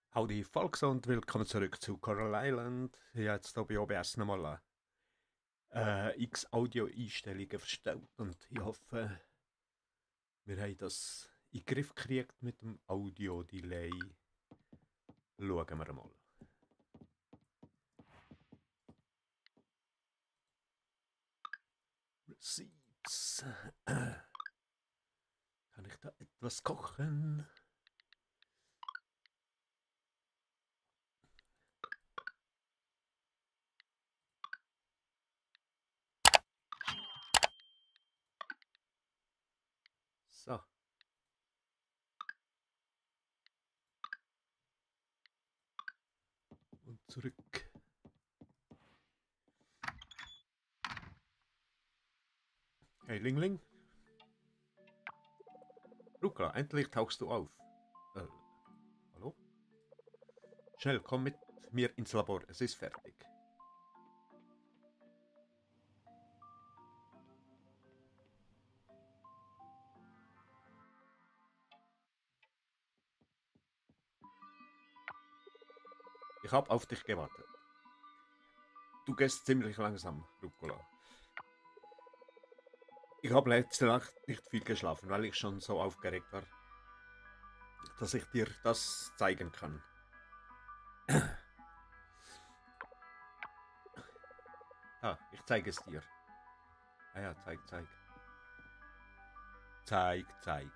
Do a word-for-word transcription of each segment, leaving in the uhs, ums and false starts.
Howdy Folks und willkommen zurück zu Coral Island. Ich habe jetzt hier bei O B S nochmal äh, x Audio-Einstellungen verstellt und ich hoffe, wir haben das in den Griff gekriegt mit dem Audio-Delay. Schauen wir mal. Receipts. Kann ich da etwas kochen? So. Und zurück. Hey Lingling. Luca, endlich tauchst du auf. Äh, hallo? Schnell, komm mit mir ins Labor, es ist fertig. Ich habe auf dich gewartet. Du gehst ziemlich langsam, Rucola. Ich habe letzte Nacht nicht viel geschlafen, weil ich schon so aufgeregt war, dass ich dir das zeigen kann. Ah, ich zeige es dir. Ah ja, zeig, zeig. Zeig, zeig.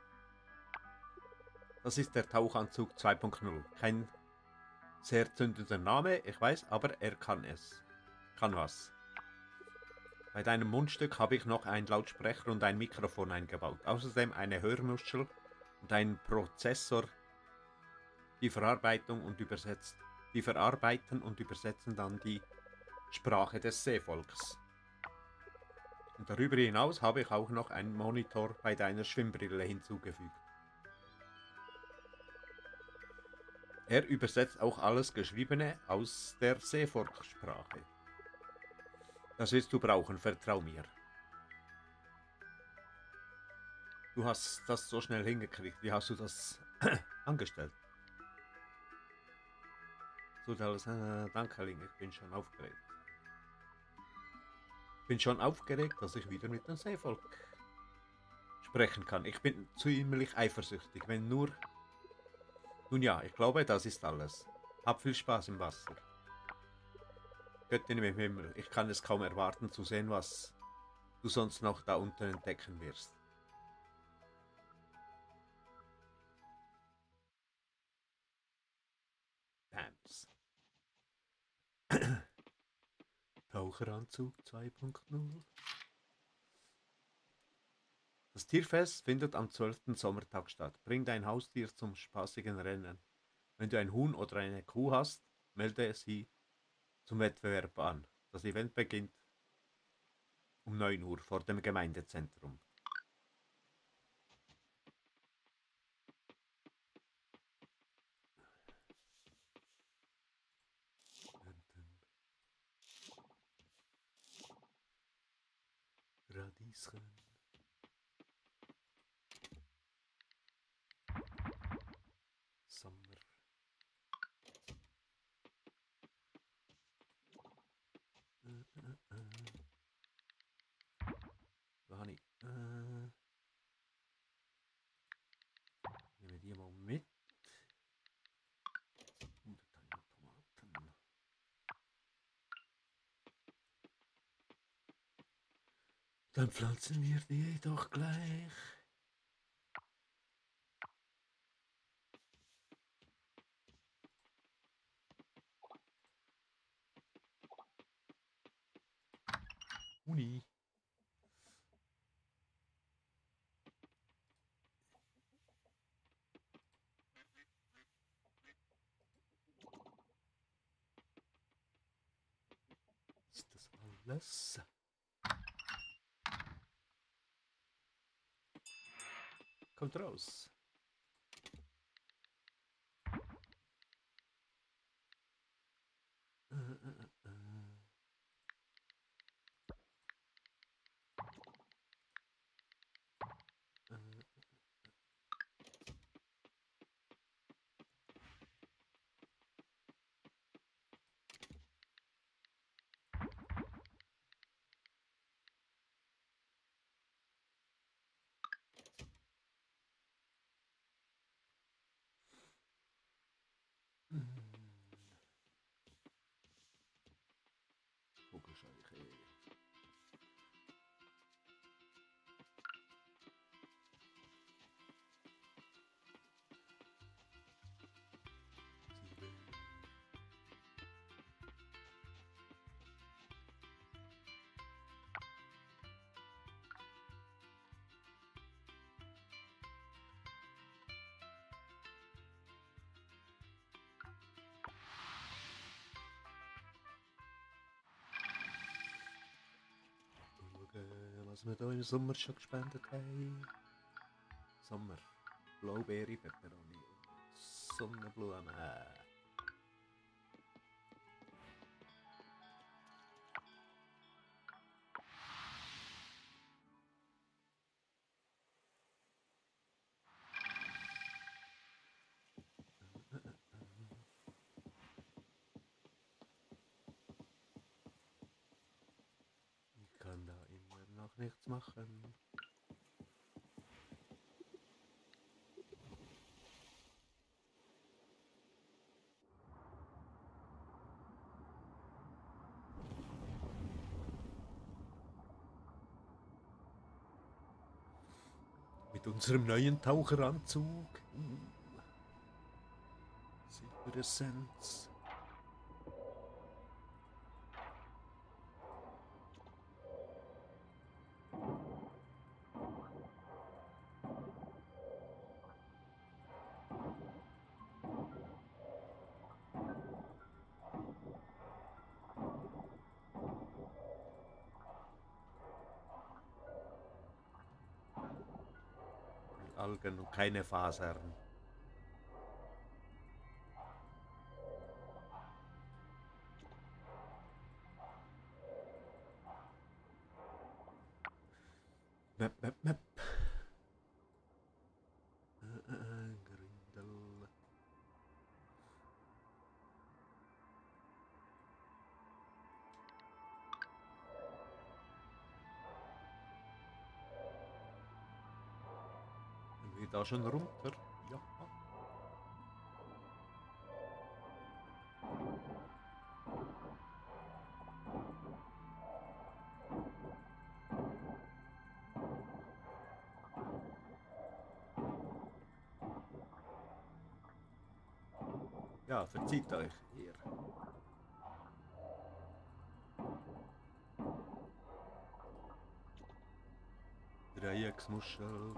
Das ist der Tauchanzug zwei Punkt null. Kein sehr zündender Name, ich weiß, aber er kann es. Kann was. Bei deinem Mundstück habe ich noch einen Lautsprecher und ein Mikrofon eingebaut. Außerdem eine Hörmuschel und einen Prozessor, die Verarbeitung und übersetzt. Die verarbeiten und übersetzen dann die Sprache des Seevolks. Und darüber hinaus habe ich auch noch einen Monitor bei deiner Schwimmbrille hinzugefügt. Er übersetzt auch alles Geschriebene aus der Seevolkssprache. Das wirst du brauchen, vertrau mir. Du hast das so schnell hingekriegt. Wie hast du das angestellt? So, alles, äh, danke, Ling, ich bin schon aufgeregt. Ich bin schon aufgeregt, dass ich wieder mit dem Seevolk sprechen kann. Ich bin ziemlich eifersüchtig, wenn nur... Nun ja, ich glaube, das ist alles. Hab viel Spaß im Wasser. Göttin im Himmel, ich kann es kaum erwarten zu sehen, was du sonst noch da unten entdecken wirst. Bams. Taucheranzug zwei Punkt null. Das Tierfest findet am zwölften Sommertag statt. Bring dein Haustier zum spaßigen Rennen. Wenn du ein Huhn oder eine Kuh hast, melde sie zum Wettbewerb an. Das Event beginnt um neun Uhr vor dem Gemeindezentrum. Radieschen. Sommer. Äh, äh, äh. Da habe ich. Äh, nehme die mal mit. Und dann Tomaten. Dann pflanzen wir die doch gleich. Uni. Ist das alles? Kommt raus. Äh, äh, äh. Äh. Scheiche. Was wir hier im Sommer schon gespendet haben. Sommer. Blaubeere, Peperoni und Sonnenblumen. Ich kann da immer noch nichts machen. Mit unserem neuen Taucheranzug. Uh. Silberessenz. Algen und keine Fasern. Map, map, map. Äh, äh, Grindel. Sind wir da schon runter? Ja. Ja, verzieht euch hier. Dreiecksmuschel.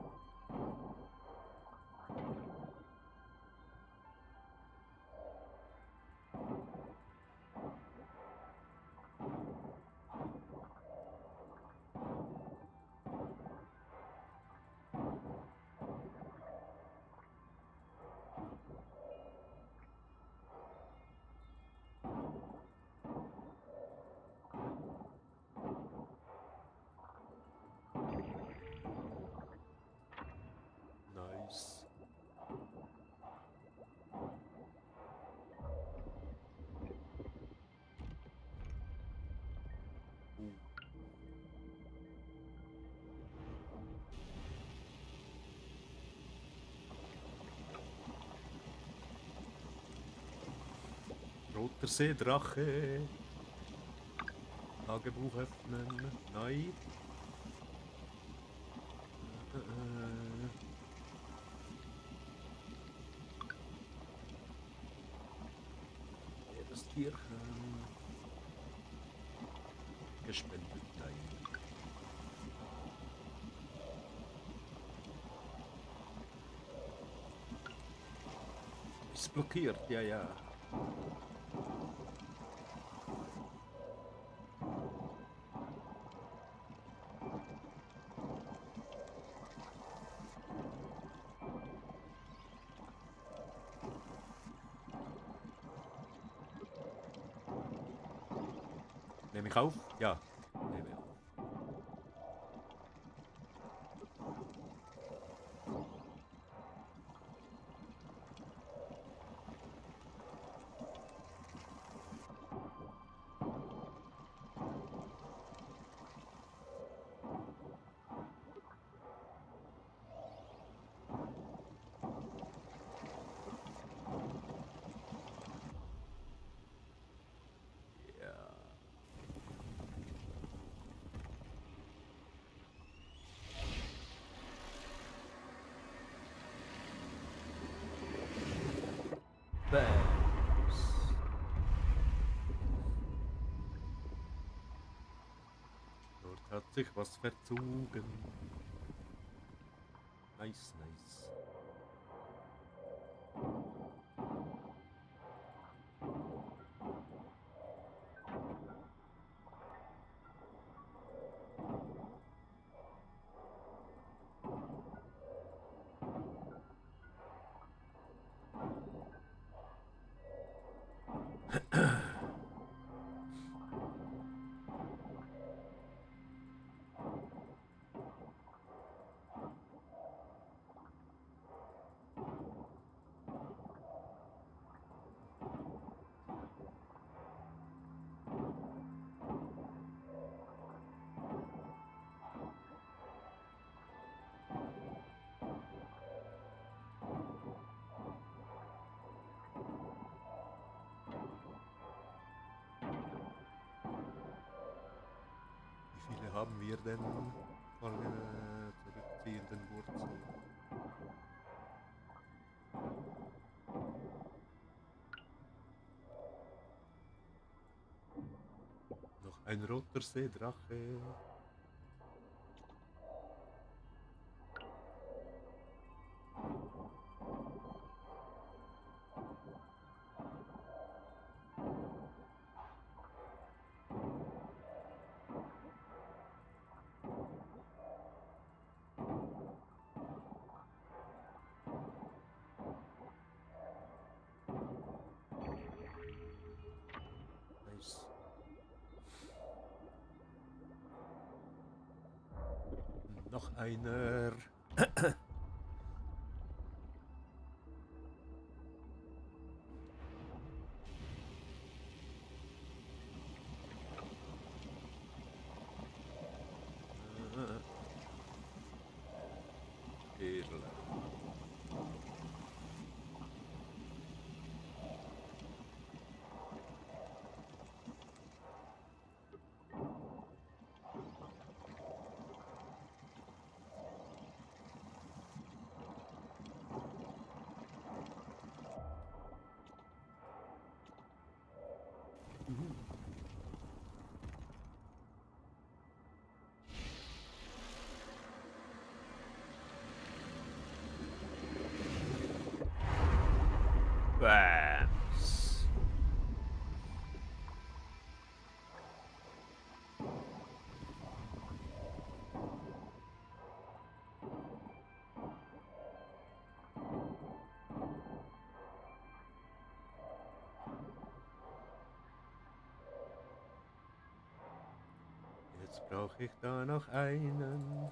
Nice. Uh. Roter Seedrache. Tagebuch öffnen. Neu. Äh, äh. Das Tierchen. Gespendet ein. Ist blockiert, ja, ja. Nehme ich auf? Ja, nehme ich auf. Ja. Hat sich was verzogen. Nice, nice. Wie viele haben wir denn von äh, zurückziehenden Wurzeln? Noch ein roter Seedrache. Nice. Noch einer. Perle. Bams. Jetzt brauche ich da noch einen.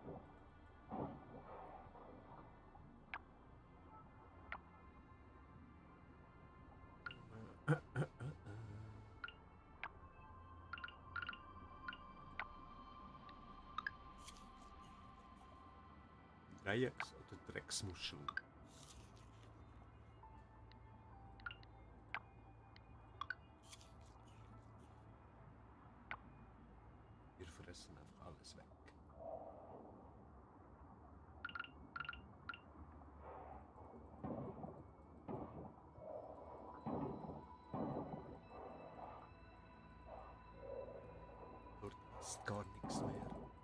Dreiecks- oder Drecksmuschel. Wir fressen einfach alles weg. Dort ist gar nichts mehr.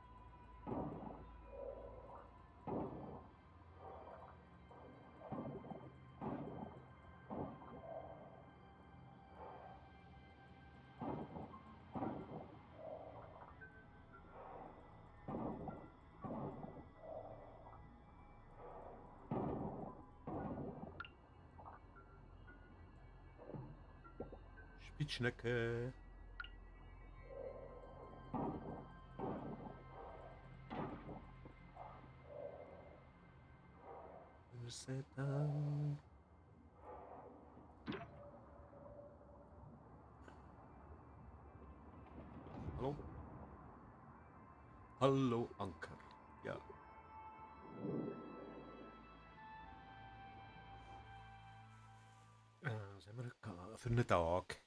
Spitzschnecke. Setan. Hallo? Hallo Anker. Ja. Äh, was haben wir heute gehabt? Für einen Tag.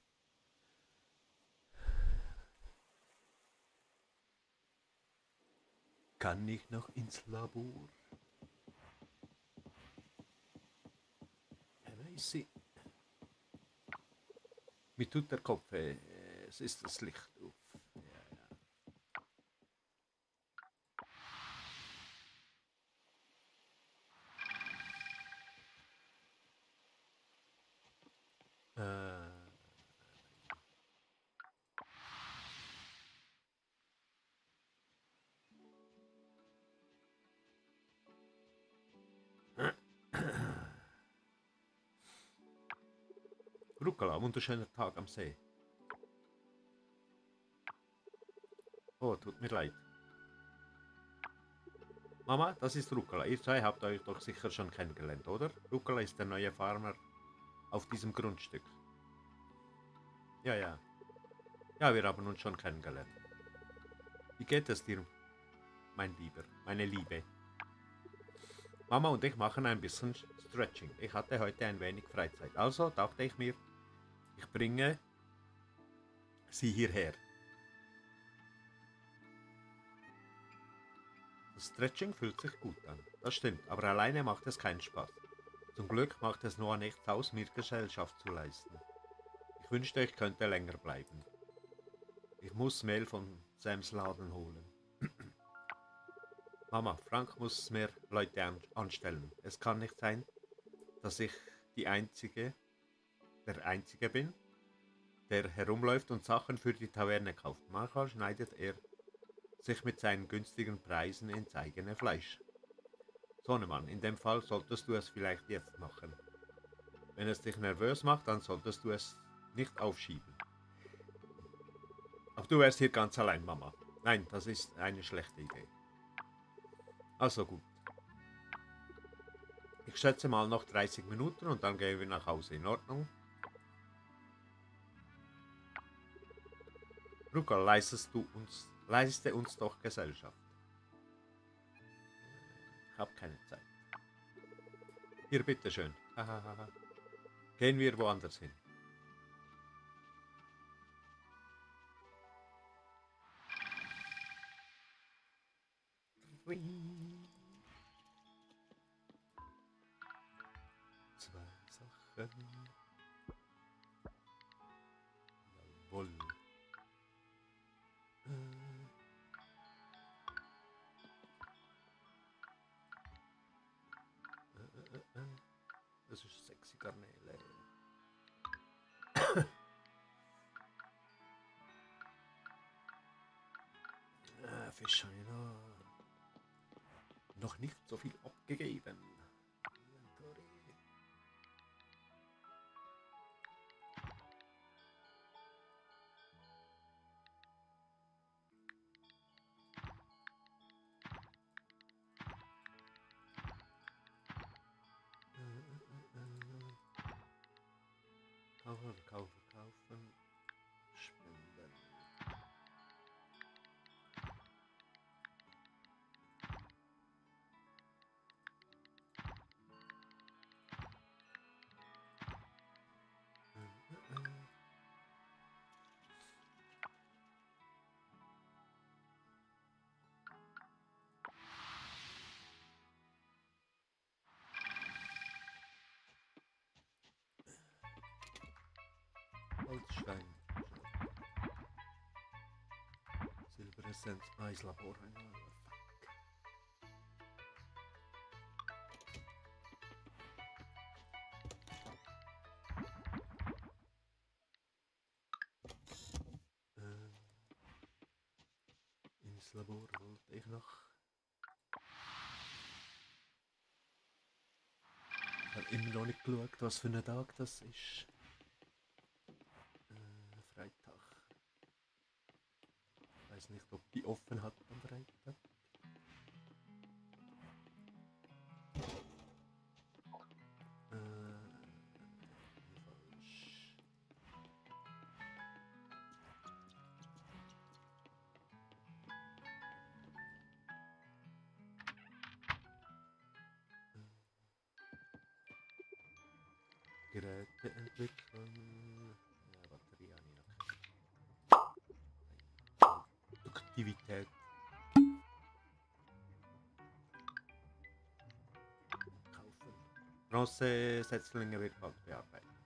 Kann ich noch ins Labor? Ja, weiss ich. Mir tut der Kopf weh. Es ist das Licht auf. Ja, ja. Rucola, wunderschöner Tag am See. Oh, tut mir leid. Mama, das ist Rucola. Ihr zwei habt euch doch sicher schon kennengelernt, oder? Rucola ist der neue Farmer auf diesem Grundstück. Ja, ja. Ja, wir haben uns schon kennengelernt. Wie geht es dir, mein Lieber, meine Liebe? Mama und ich machen ein bisschen Stretching. Ich hatte heute ein wenig Freizeit. Also dachte ich mir, ich bringe sie hierher. Das Stretching fühlt sich gut an. Das stimmt, aber alleine macht es keinen Spaß. Zum Glück macht es Noah nichts aus, mir Gesellschaft zu leisten. Ich wünschte, ich könnte länger bleiben. Ich muss Mehl von Sams Laden holen. Mama, Frank muss mehr Leute an anstellen. Es kann nicht sein, dass ich die Einzige, der Einzige bin, der herumläuft und Sachen für die Taverne kauft. Manchmal schneidet er sich mit seinen günstigen Preisen ins eigene Fleisch. Sohnemann, in dem Fall solltest du es vielleicht jetzt machen. Wenn es dich nervös macht, dann solltest du es nicht aufschieben. Aber du wärst hier ganz allein, Mama. Nein, das ist eine schlechte Idee. Also gut. Ich schätze mal noch dreißig Minuten und dann gehen wir nach Hause. In Ordnung? Ruka, leistest du uns, leiste uns doch Gesellschaft. Ich habe keine Zeit. Hier, bitteschön. Gehen wir woanders hin. Zwei Sachen. Jawohl. Das ist sexy Garnele. ah, Fisch habe ich noch. Noch nicht so viel abgegeben. Kaufen, kaufen, kaufen. Spenden. Holzstein. Silberessenz, Eislabor. Ähm, ins Labor wollte ich noch. Ich habe immer noch nicht geschaut, was für ein Tag das ist. Freitag. Ich weiß nicht, ob die offen hat am Freitag. Äh, falsch. Geräte entwickeln. Ja, Batterie habe ich noch. Produktivität. Kaufen. Bronze Setzlinge wird bald bearbeitet.